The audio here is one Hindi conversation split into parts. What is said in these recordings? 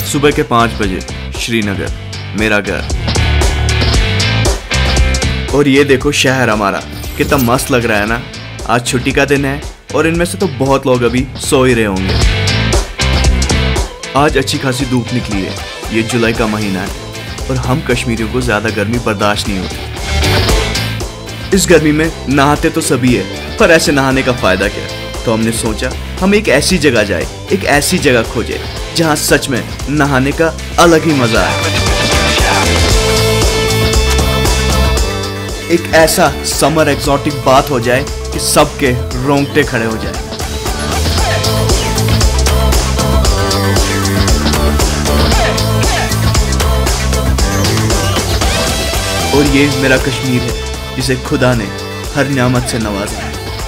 सुबह के 5 बजे श्रीनगर, मेरा घर। और ये देखो शहर हमारा, कितना मस्त लग रहा है ना। आज छुट्टी का दिन है और इनमें से तो बहुत लोग अभी सो ही रहे होंगे। आज अच्छी खासी धूप निकली है। ये जुलाई का महीना है और हम कश्मीरियों को ज्यादा गर्मी बर्दाश्त नहीं होती। इस गर्मी में नहाते तो सभी है, पर ऐसे नहाने का फायदा क्या है? तो हमने सोचा हम एक ऐसी जगह जाए, एक ऐसी जगह खोजे जहां सच में नहाने का अलग ही मजा है। एक ऐसा समर एक्सोटिक बात हो जाए कि सबके रोंगटे खड़े हो जाए। और ये मेरा कश्मीर है जिसे खुदा ने हर नियामत से नवाजा है।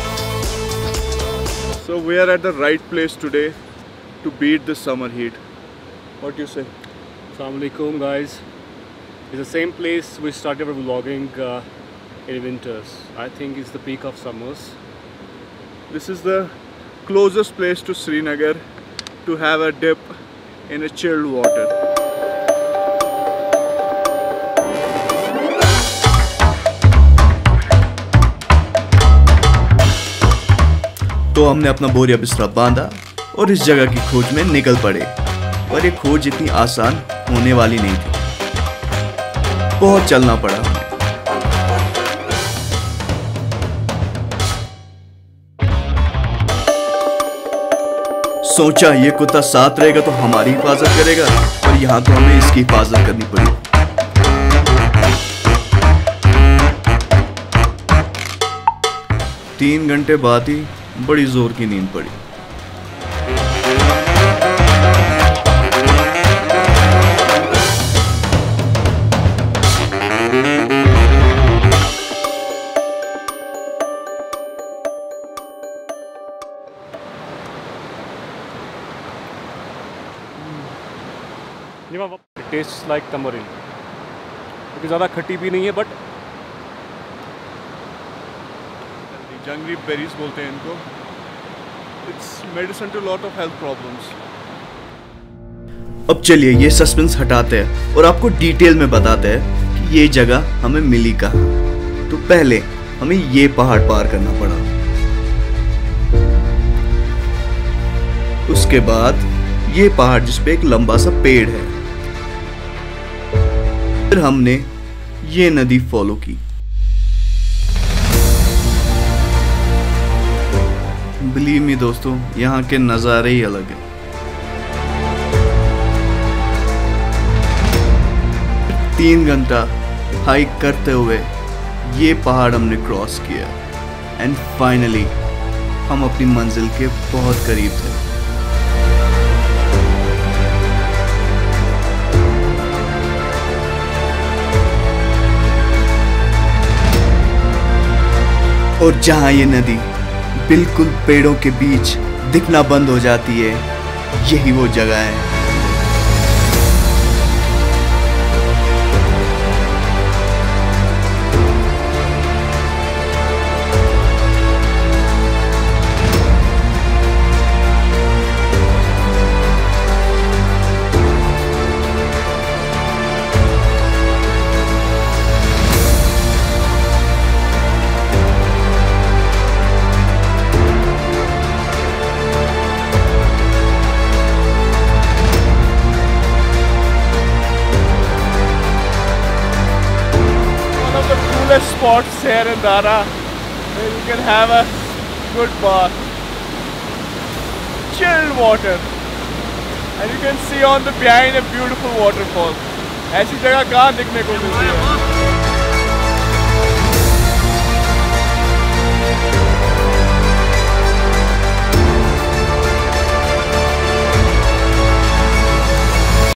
So we are at the right place today to beat the summer heat. What do you say? Assalamu alaikum guys. It's the same place we started our vlogging in winters. I think it's the peak of summers. This is the closest place to Srinagar to have a dip in a chilled water. तो हमने अपना बोरिया बिस्तरा बांधा और इस जगह की खोज में निकल पड़े। पर ये खोज इतनी आसान होने वाली नहीं थी, बहुत चलना पड़ा हमें। सोचा ये कुत्ता साथ रहेगा तो हमारी हिफाजत करेगा, पर यहाँ तो हमें इसकी हिफाजत करनी पड़ी। तीन घंटे बाद ही बड़ी जोर की नींद पड़ी। It tastes like tamarind. क्योंकि ज़्यादा खट्टी भी नहीं है, बट जंगली बेरीज बोलते हैं इनको। It's medicine to lot of health problems. अब चलिए ये सस्पेंस हटाते हैं और आपको डिटेल में बताते हैं कि ये जगह हमें मिली कहाँ। तो पहले हमें ये पहाड़ पार करना पड़ा, उसके बाद ये पहाड़ जिस पे एक लंबा सा पेड़ है, फिर हमने ये नदी फॉलो की। बिलीव मी दोस्तों, यहाँ के नज़ारे ही अलग हैं। 3 घंटा हाइक करते हुए ये पहाड़ हमने क्रॉस किया एंड फाइनली हम अपनी मंजिल के बहुत करीब थे। और जहाँ ये नदी बिल्कुल पेड़ों के बीच दिखना बंद हो जाती है, यही वो जगह है। Spots here in Dara where you can have a good bath, chilled water, and you can see on the behind a beautiful waterfall. ऐसी जगह कहाँ दिखने को मिलती है?